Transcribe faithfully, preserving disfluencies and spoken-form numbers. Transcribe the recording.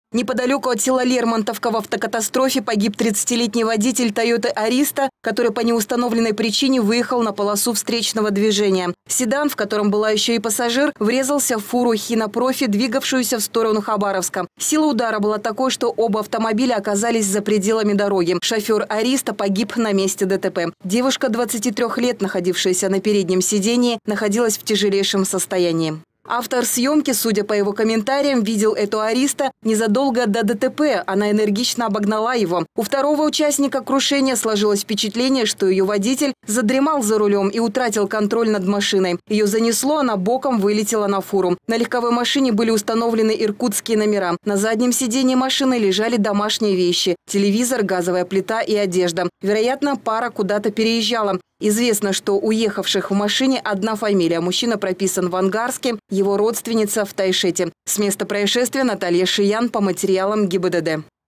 Неподалеку от села Лермонтовка в автокатастрофе погиб тридцатилетний водитель «Тойоты Ариста», который по неустановленной причине выехал на полосу встречного движения. Седан, в котором была еще и пассажир, врезался в фуру «Хина-Профи», двигавшуюся в сторону Хабаровска. Сила удара была такой, что оба автомобиля оказались за пределами дороги. Шофер «Ариста» погиб на месте ДТП. Девушка двадцати трёх лет, находившаяся на переднем сидении, находилась в тяжелейшем состоянии. Автор съемки, судя по его комментариям, видел эту «Ариста» незадолго до ДТП. Она энергично обогнала его. У второго участника крушения сложилось впечатление, что ее водитель задремал за рулем и утратил контроль над машиной. Ее занесло, она боком вылетела на фуру. На легковой машине были установлены иркутские номера. На заднем сидении машины лежали домашние вещи – телевизор, газовая плита и одежда. Вероятно, пара куда-то переезжала. Известно, что у ехавших в машине одна фамилия. Мужчина прописан в Ангарске, его родственница в Тайшете. С места происшествия Наталья Шиян по материалам ГИБДД.